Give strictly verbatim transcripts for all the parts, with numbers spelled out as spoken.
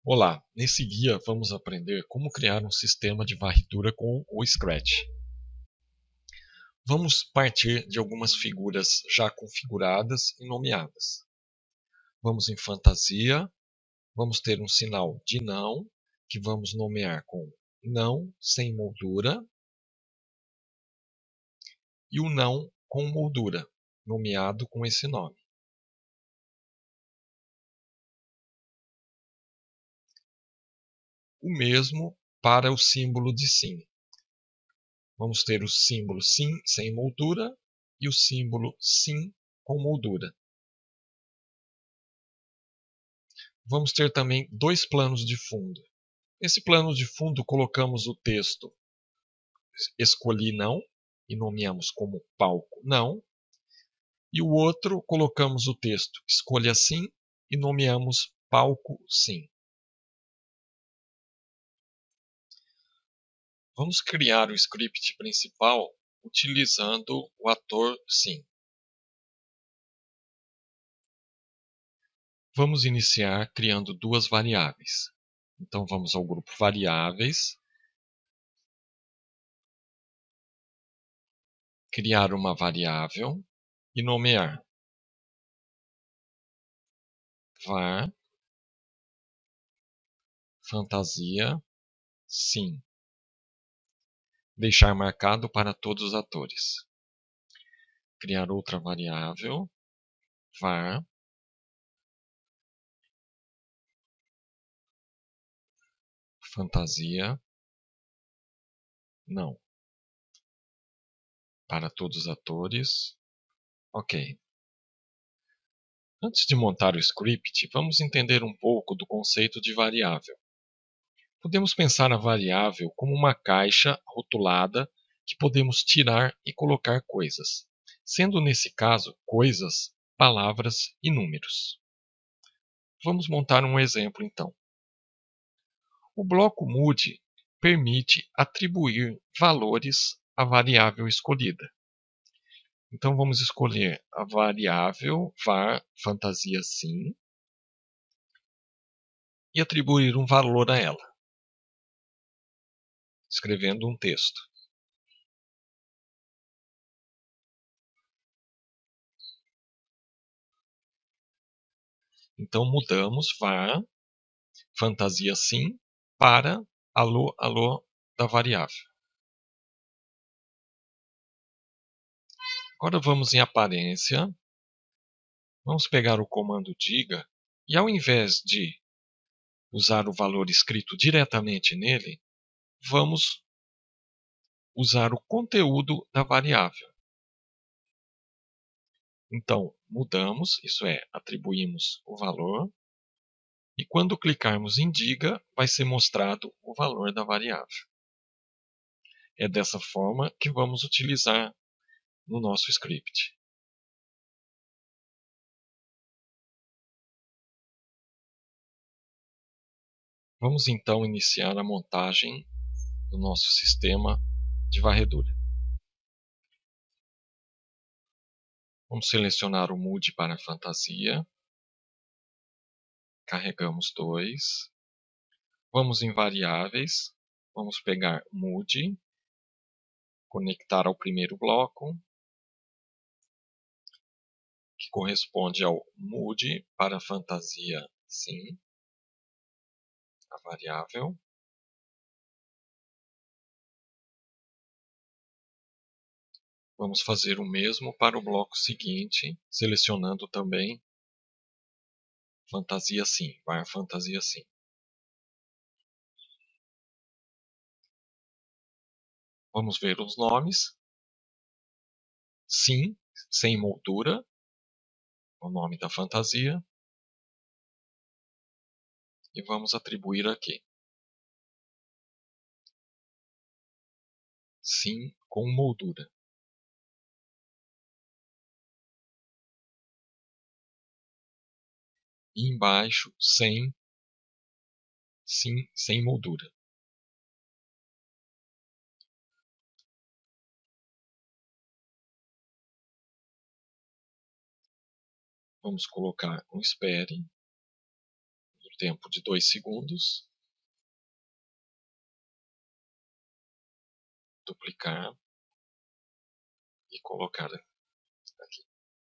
Olá, nesse guia vamos aprender como criar um sistema de varredura com o Scratch. Vamos partir de algumas figuras já configuradas e nomeadas. Vamos em fantasia, vamos ter um sinal de não, que vamos nomear com não sem moldura, e o não com moldura, nomeado com esse nome. O mesmo para o símbolo de sim. Vamos ter o símbolo sim sem moldura e o símbolo sim com moldura. Vamos ter também dois planos de fundo. Nesse plano de fundo colocamos o texto escolhi não e nomeamos como palco não. E o outro colocamos o texto escolha sim e nomeamos palco sim. Vamos criar o script principal utilizando o ator sim. Vamos iniciar criando duas variáveis. Então vamos ao grupo variáveis, criar uma variável e nomear var fantasia sim. Deixar marcado para todos os atores. Criar outra variável var fantasia não. Para todos os atores. Ok. Antes de montar o script, vamos entender um pouco do conceito de variável. Podemos pensar a variável como uma caixa rotulada que podemos tirar e colocar coisas, sendo nesse caso coisas, palavras e números. Vamos montar um exemplo então. O bloco mude permite atribuir valores à variável escolhida. Então vamos escolher a variável var fantasia sim e atribuir um valor a ela, escrevendo um texto. Então mudamos var fantasia sim para alô alô da variável. Agora vamos em aparência, vamos pegar o comando diga e ao invés de usar o valor escrito diretamente nele, vamos usar o conteúdo da variável. Então, mudamos, isso é, atribuímos o valor, e quando clicarmos em diga, vai ser mostrado o valor da variável. É dessa forma que vamos utilizar no nosso script. Vamos então iniciar a montagem do nosso sistema de varredura. Vamos selecionar o Mood para fantasia. Carregamos dois. Vamos em variáveis. Vamos pegar Mood, conectar ao primeiro bloco, que corresponde ao Mood para fantasia sim, a variável. Vamos fazer o mesmo para o bloco seguinte, selecionando também fantasia sim, var fantasia sim. Vamos ver os nomes. Sim, sem moldura, o nome da fantasia. E vamos atribuir aqui. Sim com moldura. E embaixo, sem, sim, sem moldura. Vamos colocar um espere. tempo de dois segundos. Duplicar e colocar aqui.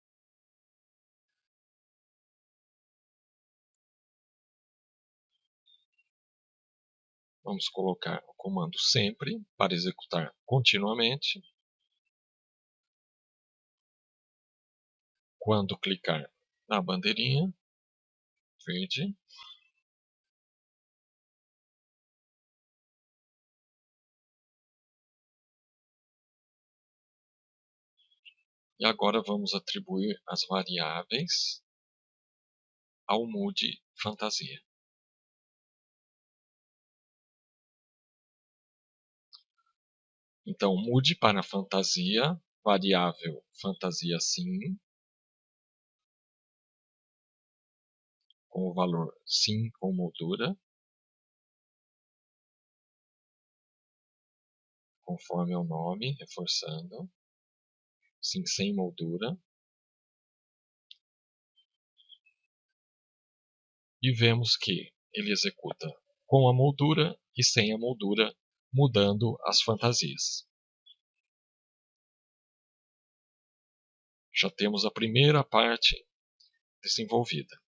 Vamos colocar o comando sempre para executar continuamente. Quando clicar na bandeirinha verde, e agora vamos atribuir as variáveis ao mood fantasia. Então, mude para fantasia, variável fantasia sim, com o valor sim com moldura, conforme o nome, reforçando, sim sem moldura. E vemos que ele executa com a moldura e sem a moldura, mudando as fantasias. Já temos a primeira parte desenvolvida.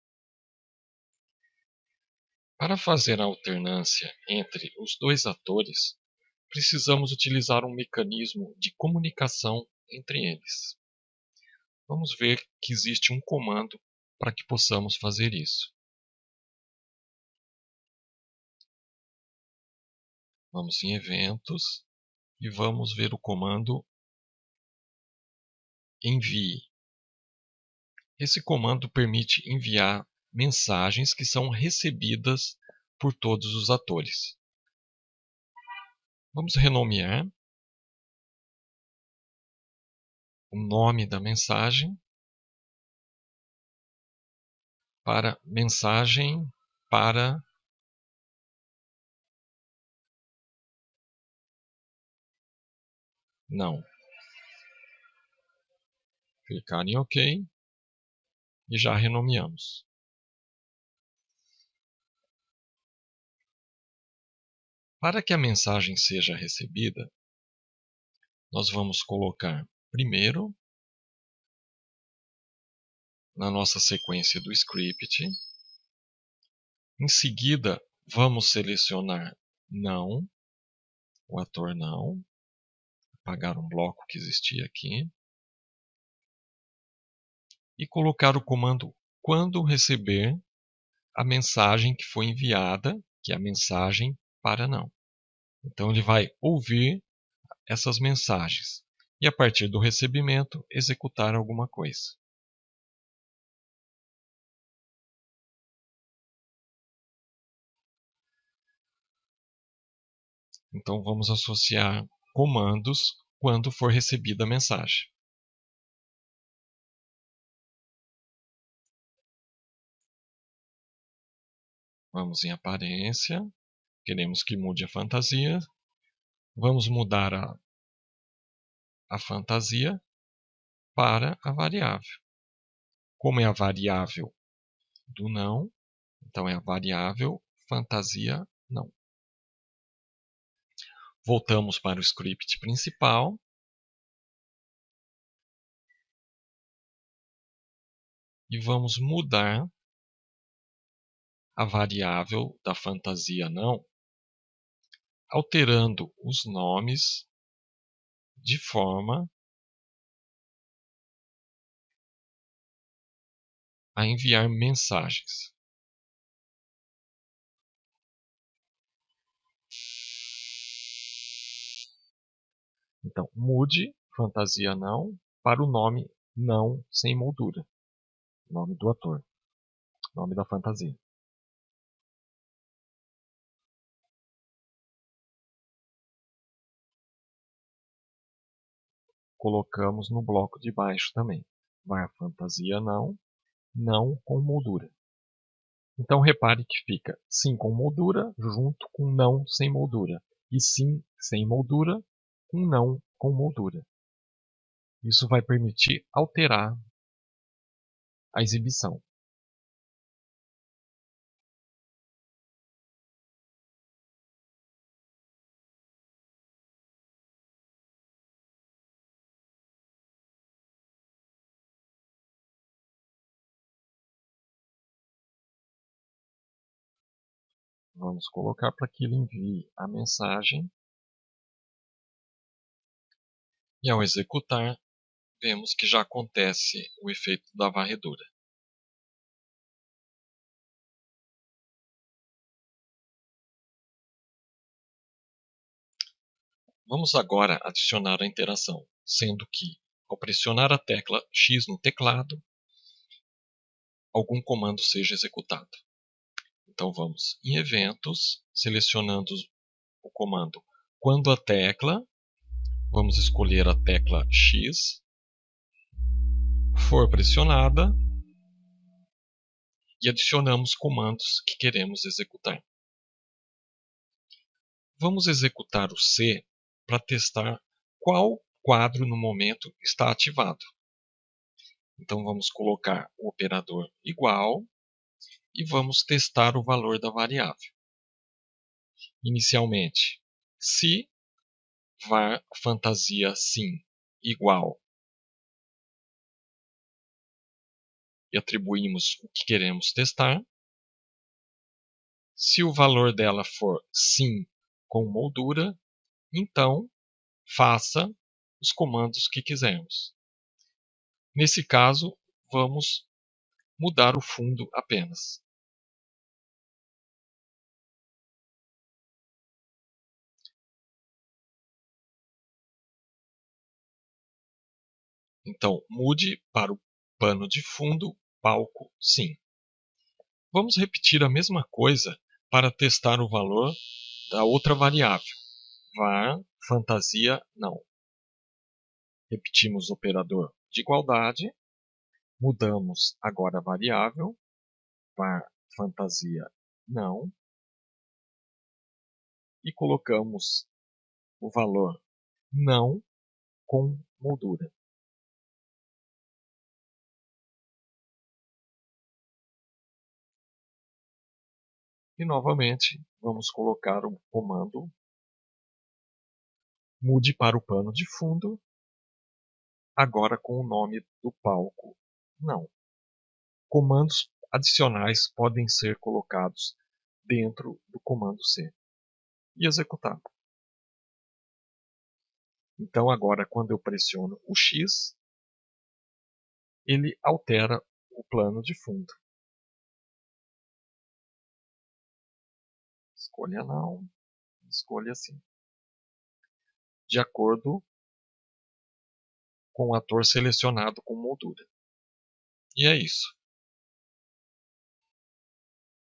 Para fazer a alternância entre os dois atores, precisamos utilizar um mecanismo de comunicação entre eles. Vamos ver que existe um comando para que possamos fazer isso. Vamos em eventos e vamos ver o comando envie. Esse comando permite enviar mensagens que são recebidas por todos os atores. Vamos renomear o nome da mensagem para mensagem para não. Clicar em OK e já renomeamos. Para que a mensagem seja recebida, nós vamos colocar primeiro na nossa sequência do script. Em seguida, vamos selecionar não, o ator não, apagar um bloco que existia aqui, e colocar o comando quando receber a mensagem que foi enviada, que é a mensagem para não. Então ele vai ouvir essas mensagens e a partir do recebimento executar alguma coisa. Então vamos associar comandos quando for recebida a mensagem. Vamos em aparência, queremos que mude a fantasia. Vamos mudar a, a fantasia para a variável. Como é a variável do não, então é a variável fantasia não. Voltamos para o script principal. E vamos mudar a variável da fantasia não, alterando os nomes de forma a enviar mensagens. Então, mude fantasia não para o nome não sem moldura. Nome do ator. Nome da fantasia. Colocamos no bloco de baixo também. Vai a fantasia não, não com moldura. Então repare que fica sim com moldura junto com não sem moldura. E sim sem moldura com não com moldura. Isso vai permitir alterar a exibição. Vamos colocar para que ele envie a mensagem. E ao executar, vemos que já acontece o efeito da varredura. Vamos agora adicionar a interação, sendo que, ao pressionar a tecla X no teclado, algum comando seja executado. Então vamos em Eventos, selecionando o comando quando a tecla, vamos escolher a tecla X, for pressionada, e adicionamos comandos que queremos executar. Vamos executar o C para testar qual quadro no momento está ativado. Então vamos colocar o operador igual e vamos testar o valor da variável. Inicialmente, se var fantasia sim igual e atribuímos o que queremos testar. Se o valor dela for sim com moldura, então faça os comandos que quisermos. Nesse caso, vamos mudar o fundo apenas. Então, mude para o pano de fundo, palco sim. Vamos repetir a mesma coisa para testar o valor da outra variável, var fantasia não. Repetimos o operador de igualdade, mudamos agora a variável, var fantasia não, e colocamos o valor não com moldura. E novamente vamos colocar o comando mude para o pano de fundo, agora com o nome do palco não. Comandos adicionais podem ser colocados dentro do comando C e executar. Então agora quando eu pressiono o X, ele altera o plano de fundo. Escolha não, escolha sim. De acordo com o ator selecionado com moldura. E é isso.